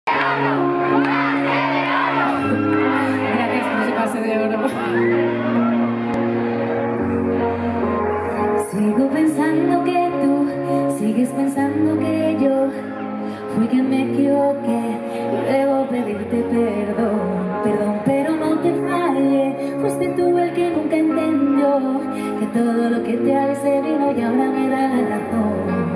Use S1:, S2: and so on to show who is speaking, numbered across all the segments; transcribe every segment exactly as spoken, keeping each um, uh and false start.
S1: Gracias, no se pase de oro.
S2: Sigo pensando que tú, sigues pensando que yo fui quien me equivoqué y debo pedirte perdón, perdón, pero no te fallé. Fuiste tú el que nunca entendió que todo lo que te avisé vino y ahora me da la razón.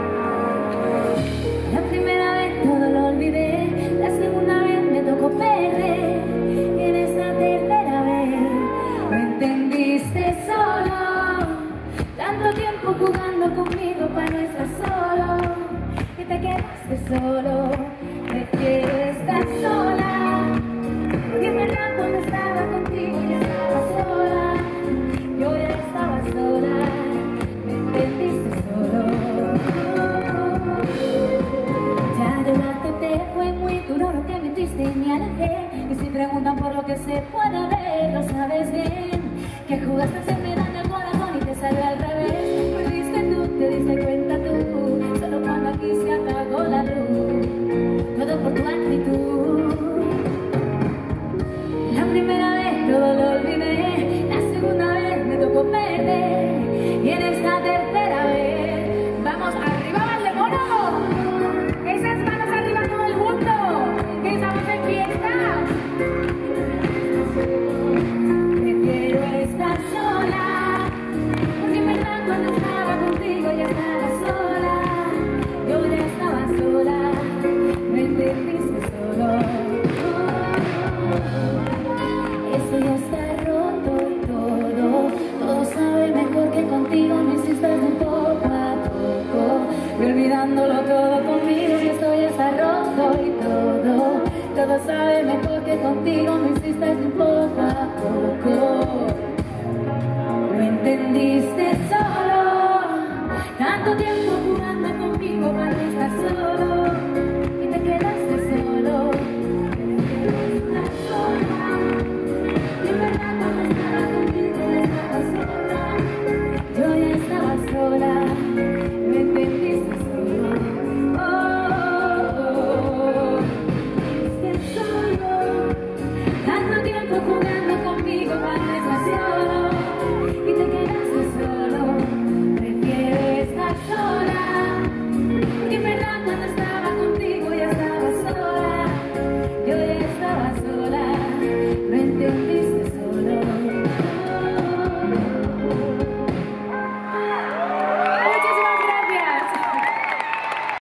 S2: La primera vez todo lo olvidé, la segunda vez me tocó perder y en esta tercera vez lo entendiste solo. Tanto tiempo jugando conmigo para no estar solo y te quedaste solo. Prefiero estar sola, porque en verdad cuando estaba contigo ya estaba sola. Yo ya estaba sola, me entendiste solo. Ya yo lo acepté, fue muy duro lo que me hiciste y me alejé. Y si preguntan por lo que se puede ver, lo sabes bien, que jugaste a hacerme daño al corazón y te salió al revés. Perdiste tú, te diste cuenta tú, solo cuando aquí se apagó la luz, todo por tu actitud. La primera vez todo lo olvidé, la segunda vez me tocó perder y en esta tercera vez vamos arriba, vale, mono. Esas manos arriba todo el mundo, que estamos en fiesta. Prefiero estar sola, porque en verdad cuando estaba contigo ya estaba sola. Yo ya estaba sola, me entendiste solo. Esto ya está roto y todo, todo sabe mejor que contigo me hiciste un poco a poco. Y olvidándolo todo conmigo y esto ya está roto y todo, todo sabe mejor que contigo me hiciste un poco a poco. Lo entendiste solo, tanto tiempo jugando conmigo para no estar solo.